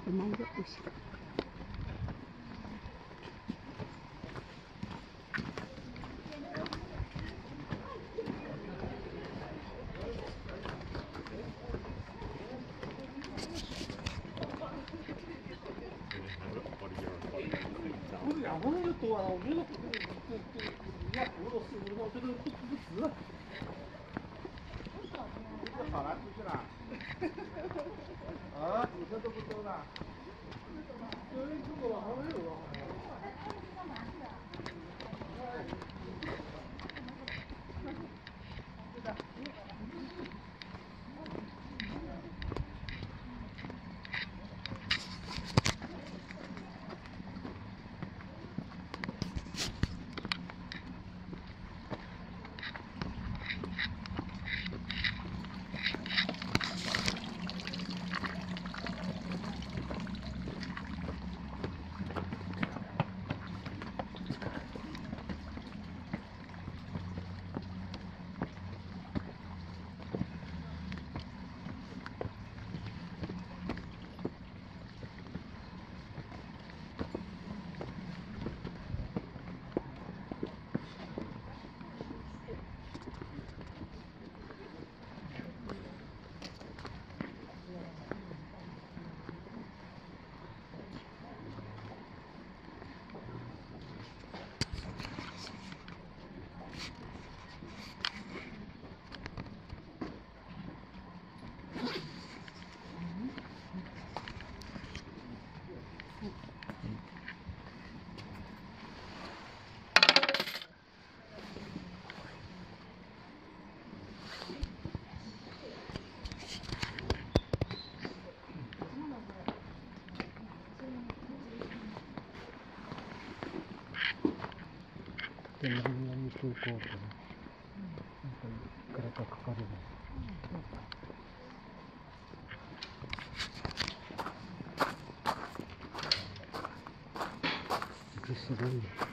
危ないよ、後ろ。 两分钟就多了，我觉得人家葫芦4、5分钟，这都不值。这个好难出去了。啊，主车都不收了。有人出过了，还没有啊？ で、何々空港ってね、なんかいくらかかかるの。すごいね。